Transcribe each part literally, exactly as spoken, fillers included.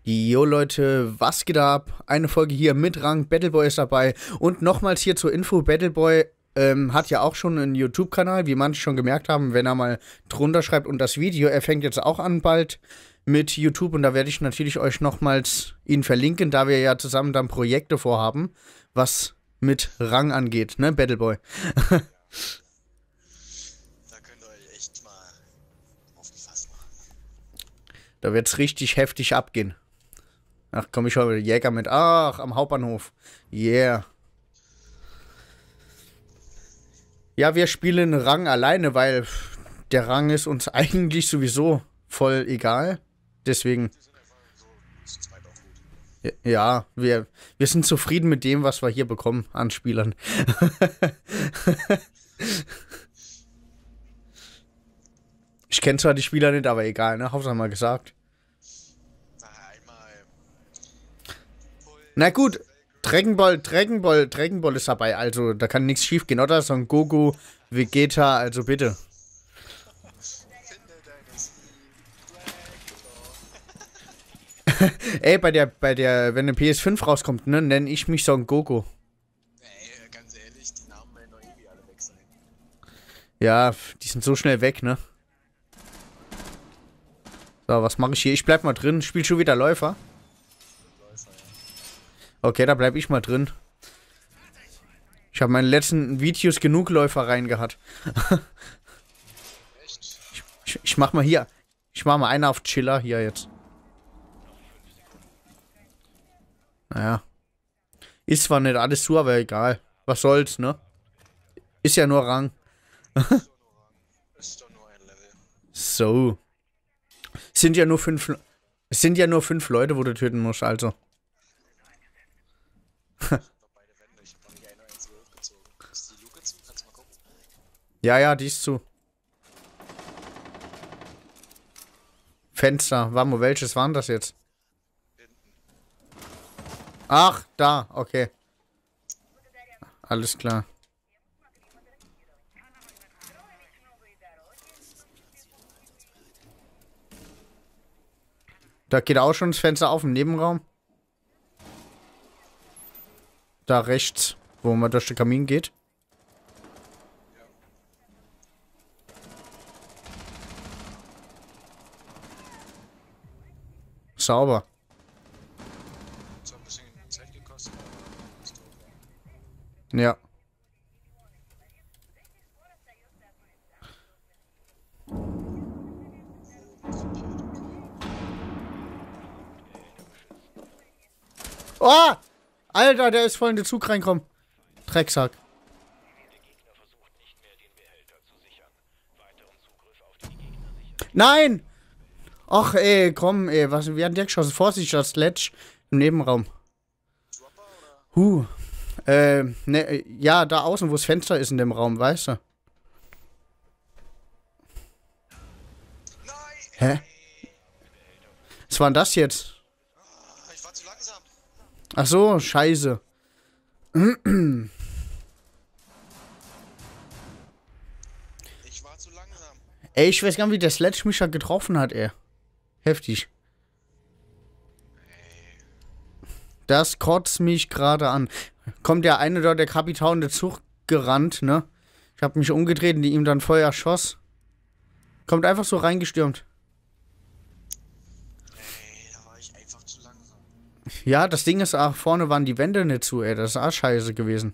Jo Leute, was geht ab? Eine Folge hier mit Rang, Battleboy ist dabei. Und nochmals hier zur Info, Battleboy ähm, hat ja auch schon einen YouTube-Kanal, wie manche schon gemerkt haben, wenn er mal drunter schreibt und das Video, er fängt jetzt auch an bald mit YouTube und da werde ich natürlich euch nochmals ihn verlinken, da wir ja zusammen dann Projekte vorhaben, was mit Rang angeht, ne, Battleboy? Da könnt ihr euch echt mal aufgefasst machen. Da wird's richtig heftig abgehen. Ach komm, ich hole Jäger mit. Ach, am Hauptbahnhof. Yeah. Ja, wir spielen Rang alleine, weil der Rang ist uns eigentlich sowieso voll egal. Deswegen. Die sind einfach so zu zweit auch gut. Ja, wir, wir sind zufrieden mit dem, was wir hier bekommen an Spielern. Ich kenne zwar die Spieler nicht, aber egal, ne? Hauptsache mal gesagt. Na, einmal. Na gut, Dragon Ball, Dragon Ball, Dragon Ball ist dabei, also da kann nichts schief gehen, oder? Son Goku, Vegeta, also bitte. Finde deine Sieg. Ey, bei der, bei der, wenn eine P S fünf rauskommt, ne, nenne ich mich Son Goku. Ey, ganz ehrlich, die Namen werden doch irgendwie alle weg sein. Ja, die sind so schnell weg, ne? So, was mache ich hier? Ich bleib mal drin. Spiel schon wieder Läufer. Läufer, ja. Okay, da bleib ich mal drin. Ich habe meine letzten Videos genug Läufer reingehabt. Echt? Ich, ich mach mal hier. Ich mach mal einer auf Chiller hier jetzt. Naja. Ist zwar nicht alles zu, aber egal. Was soll's, ne? Ist ja nur Rang. Ist doch nur Rang. Ist doch nur ein Level. So. Es sind ja nur fünf. Es sind ja nur fünf Leute, wo du töten musst, also. Ich hab doch beide Wände, ich hab noch nicht eine einzige hochgezogen. Ist die Luke zu? Kannst du mal gucken? Ja, ja, die ist zu. Fenster. Warte, welches waren das jetzt? Hinten. Ach, da, okay. Alles klar. Da geht auch schon das Fenster auf im Nebenraum. Da rechts, wo man durch den Kamin geht. Sauber. Hat zwar ein bisschen Zeit gekostet, aber ist tot. Ja. Oh! Alter, der ist voll in den Zug reinkommen. Drecksack. Nein! Ach ey, komm ey, was, wie hat der geschossen? Vorsicht, das Sledge im Nebenraum. Dropper oder? Huh. Äh, ne, ja, da außen, wo das Fenster ist in dem Raum, weißt du? Nein! Hä? Was war denn das jetzt? Ah, ich war zu langsam. Ach so, scheiße. Ich war zu langsam. Ey, ich weiß gar nicht, wie der Sledge mich da getroffen hat, ey. Heftig. Das kotzt mich gerade an. Kommt der eine dort, der Kapitän in den Zug gerannt, ne? Ich hab mich umgedreht und die ihm dann Feuer schoss. Kommt einfach so reingestürmt. Ey, da war ich einfach zu langsam. Ja, das Ding ist, ach, vorne waren die Wände nicht zu, ey. Das ist auch scheiße gewesen.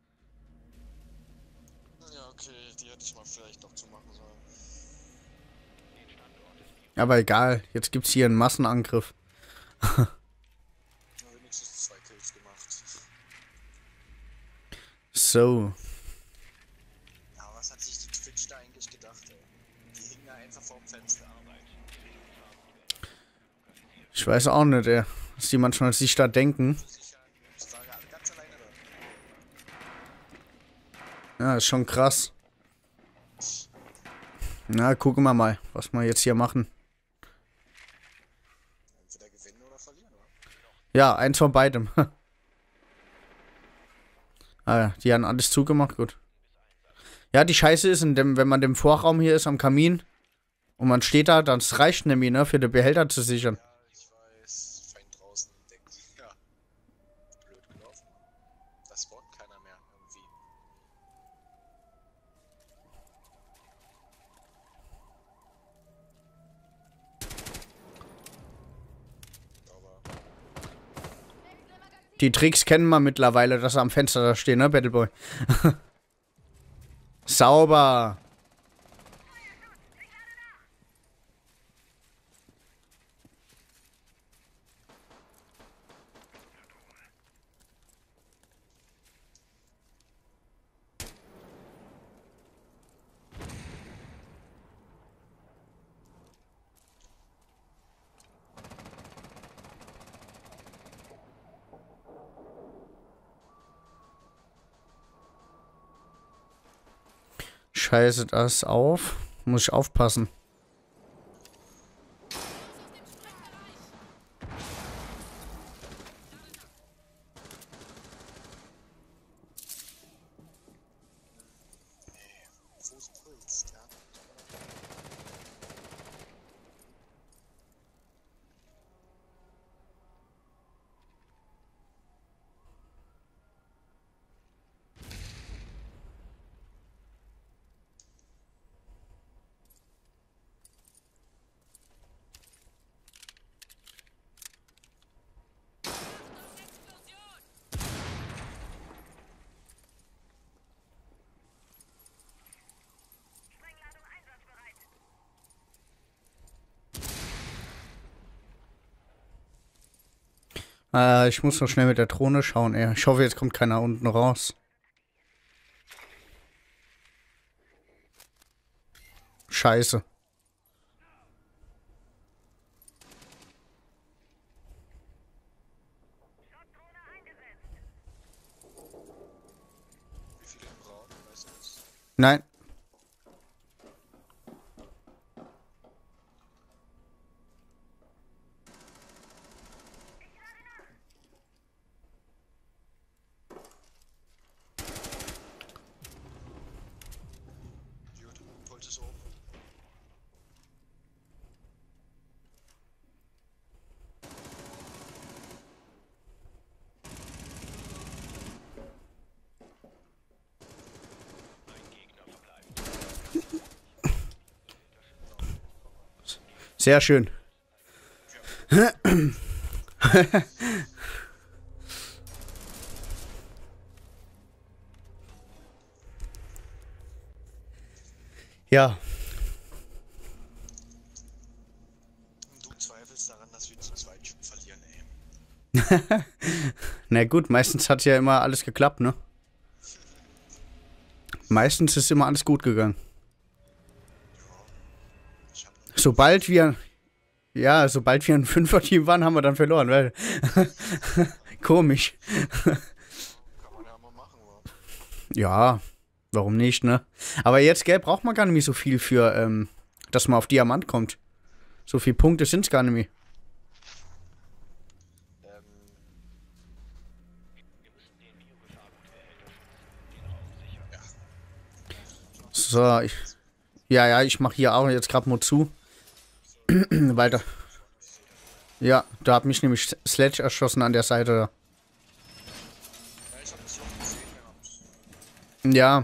Ja, okay, die hätte ich mal vielleicht noch zu machen sollen. Aber egal, jetzt gibt's hier einen Massenangriff. Ja, wenigstens zwei Kills gemacht. So. Ja, was hat sich die Twitch da eigentlich gedacht, ey? Die hingen da einfach vorm Fenster. Ich weiß auch nicht, ey. Was die manchmal sich da denken. Für sich ja, war ganz alleine da. Ja, ist schon krass. Na, gucken wir mal, was wir jetzt hier machen. Entweder gewinnen oder verlieren, oder? Ja, eins von beidem. Ah ja, die haben alles zugemacht, gut. Ja, die Scheiße ist, in dem, wenn man im Vorraum hier ist, am Kamin, und man steht da, dann reicht nämlich, ne, für den Behälter zu sichern. Ja, ich weiß. Die Tricks kennen wir mittlerweile, dass er am Fenster da steht, ne, Battleboy? Sauber. Scheiße, das auf. Muss ich aufpassen. Fuß pulst, ja. Äh, ich muss noch schnell mit der Drohne schauen, ey. Ich hoffe, jetzt kommt keiner unten raus. Scheiße. Wie viele im Raum? Weißt du das? Nein. Gut, Puls ist oben. Sehr schön. Ja. Und du zweifelst daran, dass wir zu zweit verlieren, ey. Na gut, meistens hat ja immer alles geklappt, ne? Meistens ist immer alles gut gegangen. Ich hab nur Sobald wir... Ja, sobald wir ein Fünfer-Team waren, haben wir dann verloren, weil... Komisch. kann man ja mal machen, wa? Ja, warum nicht, ne? Aber jetzt, gell, braucht man gar nicht mehr so viel für, ähm, dass man auf Diamant kommt. So viele Punkte sind's gar nicht mehr. Ähm, So, ich... Ja, ja, ich mache hier auch jetzt gerade mal zu. Weiter. Ja, da hat mich nämlich Sledge erschossen an der Seite. ja, ich hab das schon gesehen gehabt. Ja.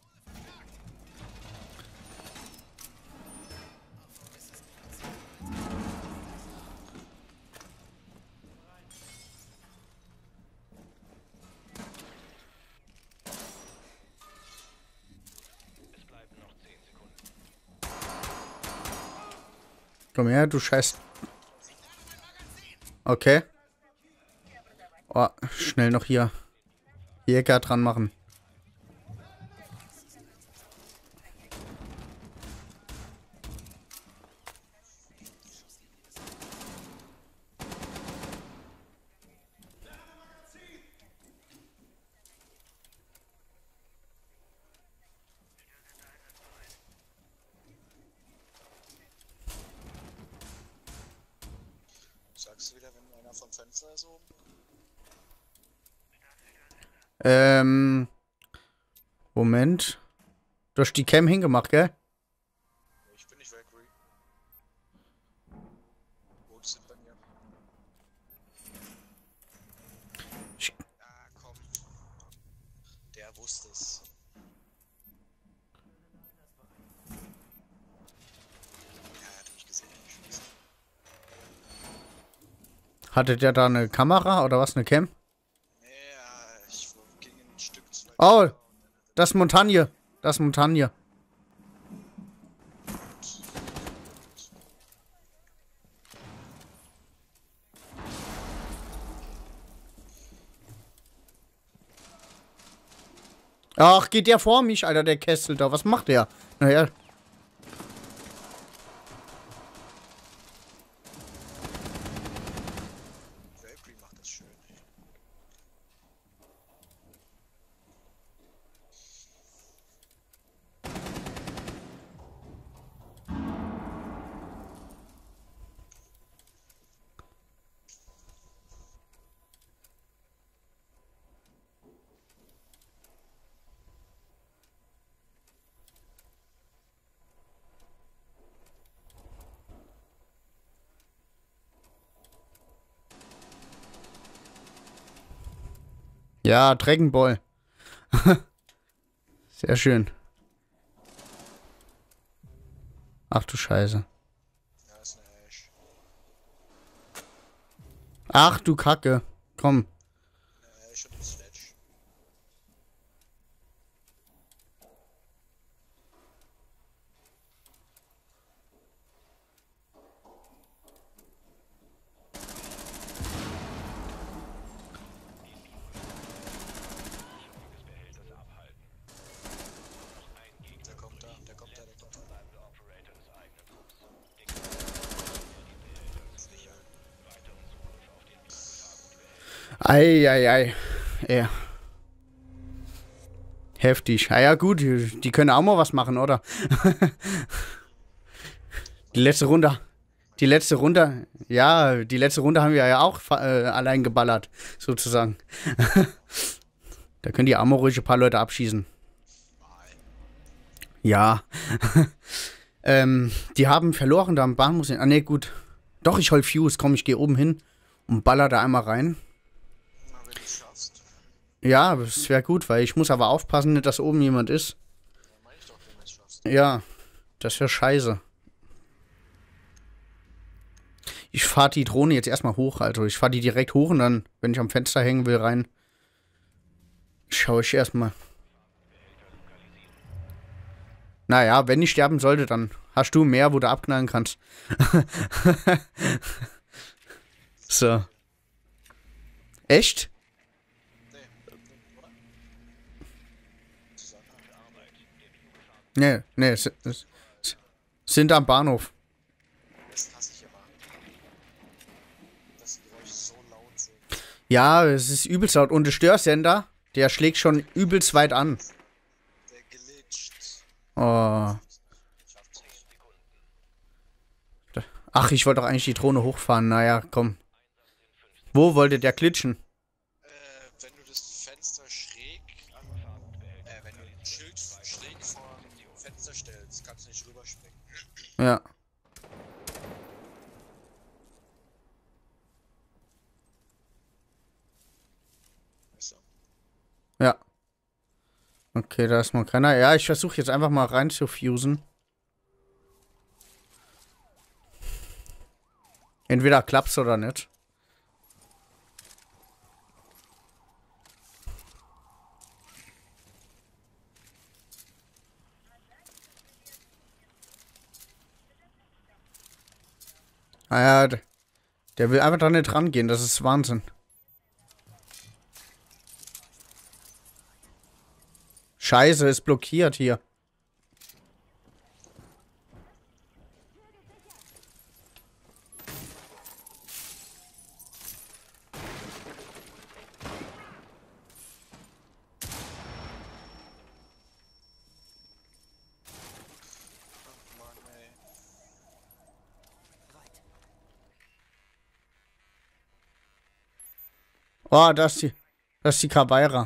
Komm her, du Scheiß. Okay. Oh, schnell noch hier Jäger dran machen. Sagst du wieder, wenn einer vom Fenster ist oben? Ähm. Moment. Du hast die Cam hingemacht, gell? Ich bin nicht weg, Rui. Boots sind bei mir. Ich, Ah, komm. Der wusste es. Ja, er hat mich gesehen. hatte der da eine Kamera oder was, eine Cam? Oh, das ist Montagne. Das ist Montagne. Ach, geht der vor mich, Alter, der Kessel da. Was macht der? Naja. Valkyrie macht das schön. Ja, Dragon Ball. Sehr schön. Ach du Scheiße. Ja, ist eine Ash. Ach du Kacke. Komm. Eine Ash und ein Sledge. Der kommt da, der kommt da, der kommt da. Sicher. Ei, ei, ei. Ja. Heftig. Ah ja, gut. Die die können auch mal was machen, oder? Die letzte Runde. Die letzte Runde. Ja, die letzte Runde haben wir ja auch äh, allein geballert, sozusagen. Da können die auch mal ruhig ein paar Leute abschießen. Ja. ähm, die haben verloren da am Bahnhof. Ah, ne, gut. Doch, ich hol Fuse. Komm, ich gehe oben hin und baller da einmal rein. Na, wenn du es schaffst. Ja, das wäre gut, weil ich muss aber aufpassen, nicht, dass oben jemand ist. Dann mach ich doch, wenn du es schaffst. Ja, das wäre scheiße. Ich fahre die Drohne jetzt erstmal hoch, also ich fahre die direkt hoch und dann, wenn ich am Fenster hängen will, rein, schaue ich erstmal. Naja, wenn ich sterben sollte, dann hast du mehr, wo du abknallen kannst. So. Echt? Nee, oder? Zusammen. Nee, nee, es, es, es sind am Bahnhof. Das hasse ich immer. Dass die Geräusche so laut sind. Ja, es ist übelst laut. Und der Störsender, der schlägt schon übelst weit an. Der glitscht. Oh. Schafft nicht. Ach, ich wollte doch eigentlich die Drohne hochfahren. Naja, komm. Wo wollte der glitschen? Äh, wenn du das Fenster schräg an. Äh, wenn du ein Schild schräg vor dem Fenster stellst, kannst du nicht rüberspringen. Ja. Weißt du? Ja. Okay, da ist noch keiner. Ja, ich versuche jetzt einfach mal rein zu fusen. Entweder klappt's oder nicht. Ah ja, d- der will einfach da nicht rangehen. Das ist Wahnsinn. Scheiße, ist blockiert hier. Ach Mann, ey. Oh, das ist die, das ist die Kabeira.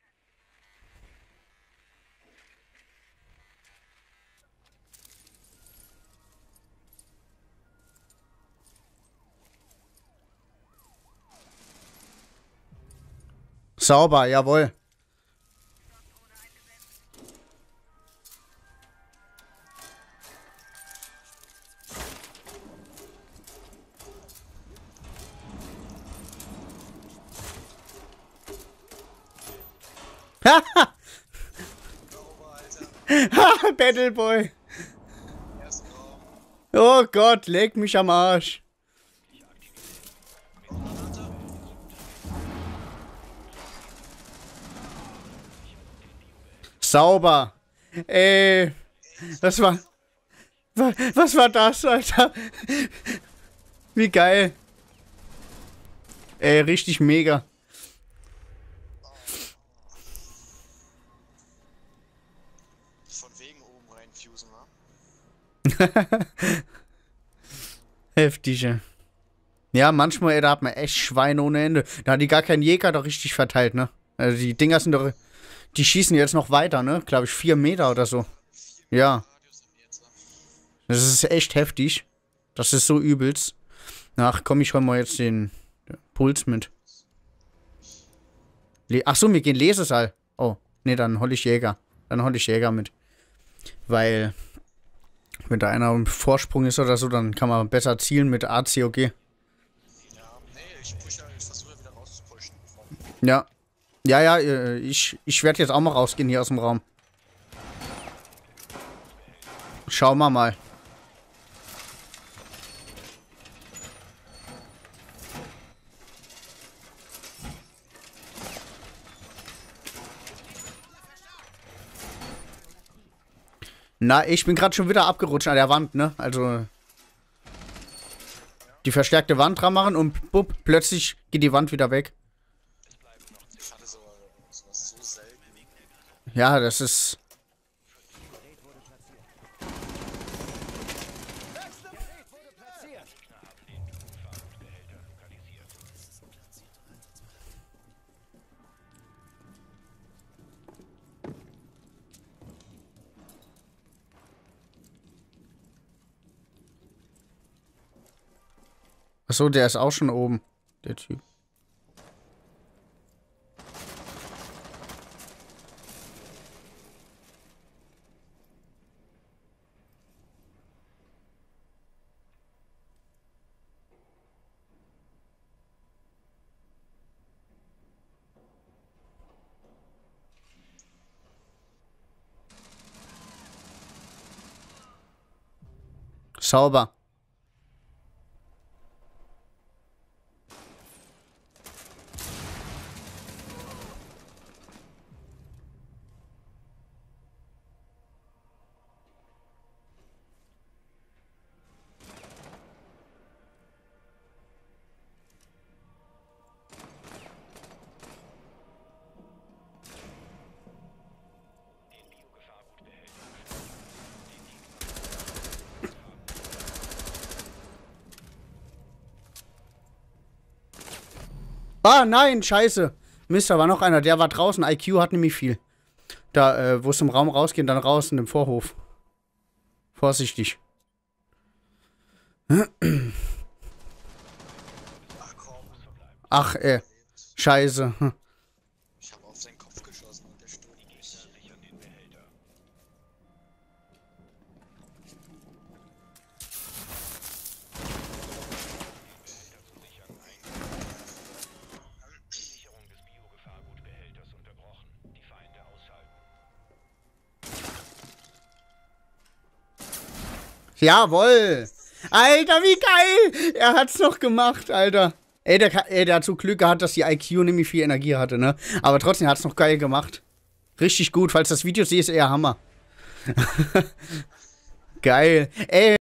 Sauber, jawohl. Ha, Battleboy. Ersten Raum. Oh Gott, leg mich am Arsch. Granate. Sauber. Ey, was war... wa- Was war das, Alter? Wie geil. Ey, richtig mega. Von wegen oben reinfusen, wa? Heftige. Ja, manchmal, ey, da hat man echt Schweine ohne Ende. Da hat die gar keinen Jäger doch richtig verteilt, ne? Also die Dinger sind doch... Die schießen jetzt noch weiter, ne? Glaube ich, vier Meter oder so. Ja. Radius haben die jetzt. Das ist echt heftig. Das ist so übelst. Ach komm, ich hol mal jetzt den Puls mit. Le Ach so, wir gehen Lesesaal. Oh, nee, dann hol ich Jäger. Dann hol ich Jäger mit. Weil, wenn da einer im Vorsprung ist oder so, dann kann man besser zielen mit A C O G. Ja, nee, ich pushe, ich versuche wieder rauszupushen. Ja. Ja, ja, äh, ich, ich werde jetzt auch mal rausgehen hier aus dem Raum. Schauen wir mal. Na, ich bin gerade schon wieder abgerutscht an der Wand, ne? Also die verstärkte Wand dran machen und bupp, plötzlich geht die Wand wieder weg. Ich hatte so, sowas so selten. Ja, das ist... Achso, der ist auch schon oben, der Typ. Sauber. Ah, nein, scheiße. Mist, da war noch einer, der war draußen. I Q hat nämlich viel. Da, äh, wo es im Raum rausgeht, dann raus in dem Vorhof. Vorsichtig. Ach komm. Ach, äh, scheiße. Hm. Ich habe auf seinen Kopf geschossen und der stirbt nicht. Sicherung des Biogefahrgutbehälters unterbrochen. Die Feinde ausschalten. Jawohl. Alter, wie geil. Er hat's noch gemacht, Alter. Ey, der, ka- ey, der hat so Glück gehabt, dass die I Q nämlich viel Energie hatte, ne? Aber trotzdem hat's noch geil gemacht. Richtig gut. Falls das Video siehst, eher Hammer. Geil. Ey.